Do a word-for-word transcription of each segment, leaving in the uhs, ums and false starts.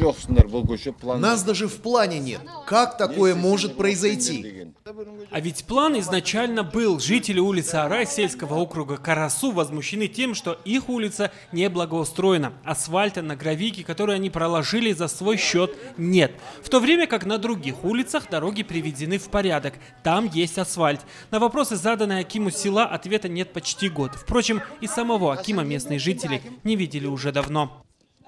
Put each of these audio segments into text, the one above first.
Нас даже в плане нет. Как такое может произойти? А ведь план изначально был. Жители улицы Арай сельского округа Карасу возмущены тем, что их улица не благоустроена. Асфальта на гравийке, который они проложили за свой счет, нет. В то время как на других улицах дороги приведены в порядок. Там есть асфальт. На вопросы, заданные акиму села, ответа нет почти год. Впрочем, и самого акима местные жители не видели уже давно.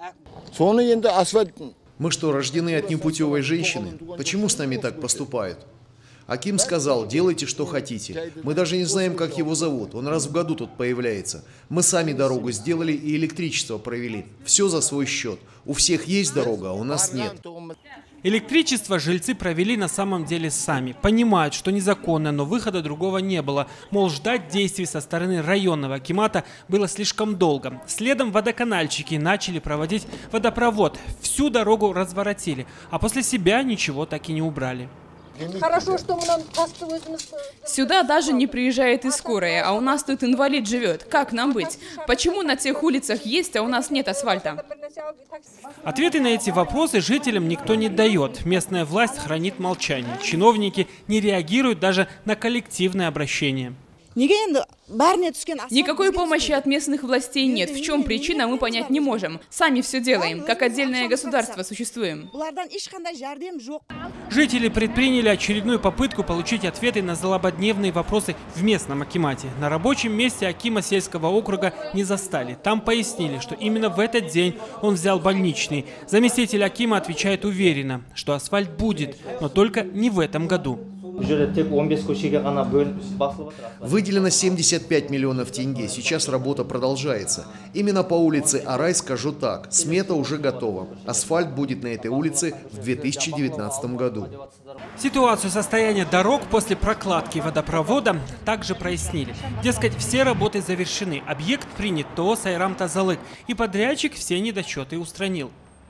Мы что, рождены от непутевой женщины? Почему с нами так поступают? Аким сказал, делайте, что хотите. Мы даже не знаем, как его зовут. Он раз в году тут появляется. Мы сами дорогу сделали и электричество провели. Все за свой счет. У всех есть дорога, а у нас нет. Электричество жильцы провели на самом деле сами. Понимают, что незаконно, но выхода другого не было. Мол, ждать действий со стороны районного акимата было слишком долго. Следом водоканальщики начали проводить водопровод. Всю дорогу разворотили, а после себя ничего так и не убрали. Хорошо, что мы нам Сюда даже не приезжает и скорая, а у нас тут инвалид живет. Как нам быть? Почему на тех улицах есть, а у нас нет асфальта? Ответы на эти вопросы жителям никто не дает. Местная власть хранит молчание. Чиновники не реагируют даже на коллективное обращение. Никакой помощи от местных властей нет. В чем причина, мы понять не можем. Сами все делаем, как отдельное государство существуем. Жители предприняли очередную попытку получить ответы на злободневные вопросы в местном акимате. На рабочем месте акима сельского округа не застали. Там пояснили, что именно в этот день он взял больничный. Заместитель акима отвечает уверенно, что асфальт будет, но только не в этом году. Выделено семьдесят пять миллионов тенге. Сейчас работа продолжается. Именно по улице Арай скажу так. Смета уже готова. Асфальт будет на этой улице в две тысячи девятнадцатом году. Ситуацию состояния дорог после прокладки водопровода также прояснили. Дескать, все работы завершены. Объект принят ТО Сайрам Тазалык. И подрядчик все недочеты устранил.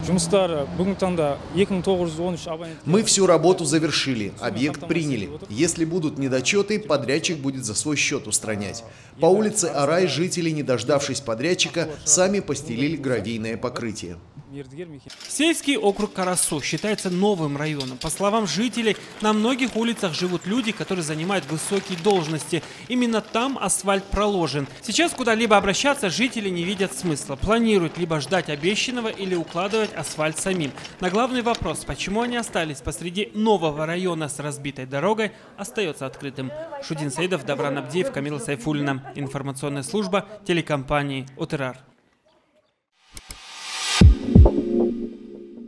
Мы всю работу завершили, объект приняли. Если будут недочеты, подрядчик будет за свой счет устранять. По улице Арай жители, не дождавшись подрядчика, сами постелили гравийное покрытие. Сельский округ Карасу считается новым районом. По словам жителей, на многих улицах живут люди, которые занимают высокие должности. Именно там асфальт проложен. Сейчас куда-либо обращаться жители не видят смысла. Планируют либо ждать обещанного или укладывать асфальт самим. На главный вопрос, почему они остались посреди нового района с разбитой дорогой, остается открытым. Шудин Саидов, Давран Абдиев, Камила Сайфуллина. Информационная служба телекомпании ОТРАР.